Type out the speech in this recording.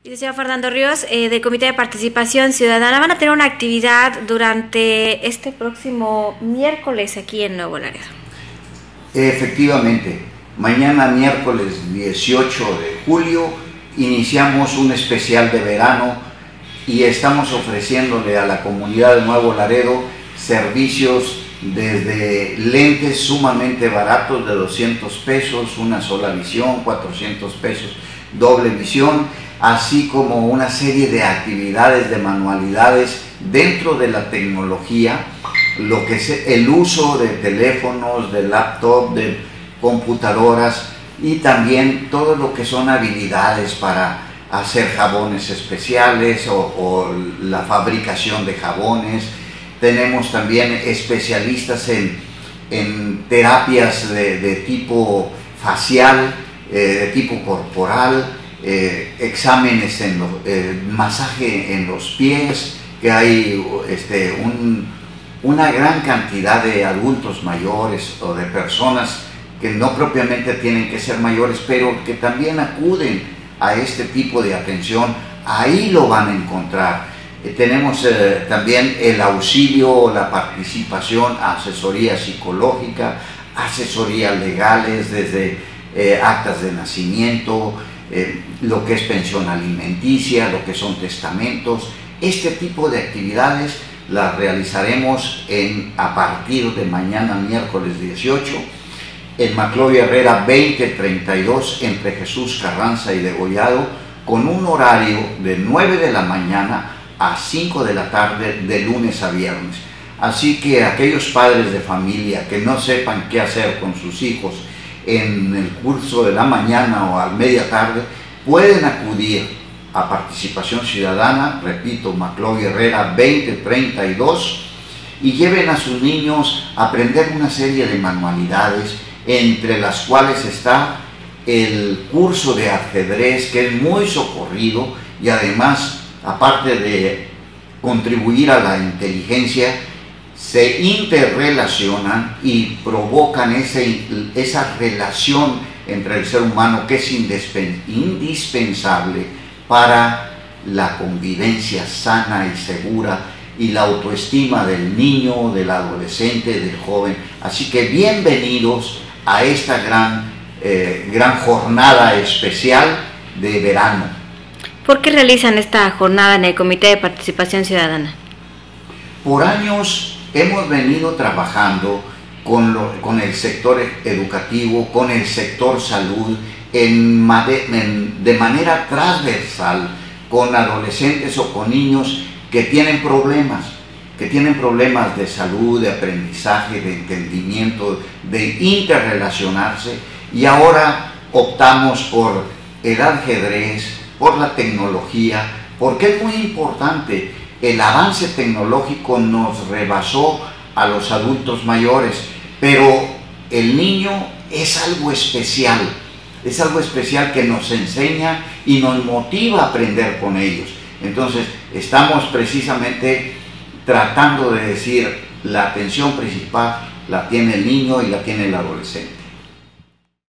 Licenciado Fernando Ríos, del Comité de Participación Ciudadana, van a tener una actividad durante este próximo miércoles aquí en Nuevo Laredo. Efectivamente, mañana miércoles 18 de julio iniciamos un especial de verano y estamos ofreciéndole a la comunidad de Nuevo Laredo servicios desde lentes sumamente baratos de 200 pesos, una sola visión, 400 pesos, doble visión, así como una serie de actividades, de manualidades dentro de la tecnología, lo que es el uso de teléfonos, de laptop, de computadoras y también todo lo que son habilidades para hacer jabones especiales o la fabricación de jabones. Tenemos también especialistas en terapias de tipo facial, de tipo corporal, exámenes masaje en los pies, que hay una gran cantidad de adultos mayores o de personas que no propiamente tienen que ser mayores, pero que también acuden a este tipo de atención. Ahí lo van a encontrar. Tenemos también el auxilio, la participación, asesoría psicológica, asesorías legales desde actas de nacimiento, lo que es pensión alimenticia, lo que son testamentos. Este tipo de actividades las realizaremos a partir de mañana miércoles 18 en Maclovio Herrera 2032 entre Jesús Carranza y Degollado, con un horario de 9 de la mañana a 5 de la tarde de lunes a viernes. Así que aquellos padres de familia que no sepan qué hacer con sus hijos en el curso de la mañana o a media tarde, pueden acudir a Participación Ciudadana, repito, Maclovio Herrera 2032, y lleven a sus niños a aprender una serie de manualidades, entre las cuales está el curso de ajedrez, que es muy socorrido y además, aparte de contribuir a la inteligencia, se interrelacionan y provocan esa relación entre el ser humano que es indispensable para la convivencia sana y segura y la autoestima del niño, del adolescente, del joven. Así que bienvenidos a esta gran jornada especial de verano. ¿Por qué realizan esta jornada en el Comité de Participación Ciudadana? Por años hemos venido trabajando con el sector educativo, con el sector salud, de manera transversal, con adolescentes o con niños que tienen problemas de salud, de aprendizaje, de entendimiento, de interrelacionarse, y ahora optamos por el ajedrez, por la tecnología, porque es muy importante. El avance tecnológico nos rebasó a los adultos mayores, pero el niño es algo especial que nos enseña y nos motiva a aprender con ellos. Entonces, estamos precisamente tratando de decir, la atención principal la tiene el niño y la tiene el adolescente.